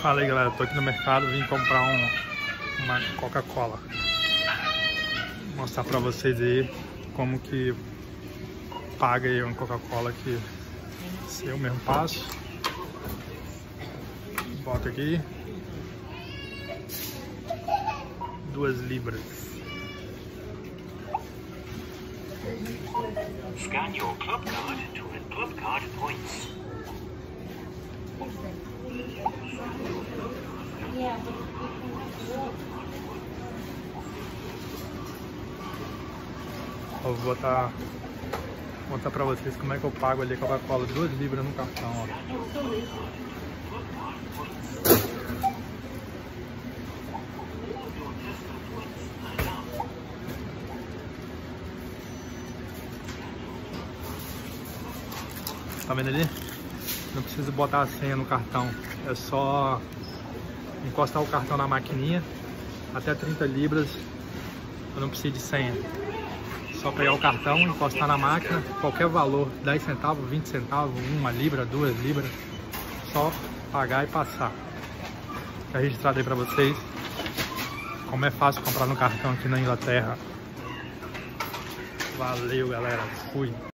Fala aí, galera, tô aqui no mercado, vim comprar uma Coca-Cola. Vou mostrar pra vocês aí como que paga aí uma Coca-Cola aqui. Se eu mesmo passo, boto aqui 2 libras. Scan your club card to earn club card points. Eu vou mostrar pra vocês como é que eu pago ali a Coca-Cola, 2 libras no cartão, ó. Tá vendo ali? Não precisa botar a senha no cartão, é só encostar o cartão na maquininha. Até 30 libras eu não preciso de senha. Só pegar o cartão, encostar na máquina, qualquer valor, 10 centavos, 20 centavos, 1 libra, 2 libras, só pagar e passar. Tá registrado aí pra vocês como é fácil comprar no cartão aqui na Inglaterra. Valeu, galera, fui!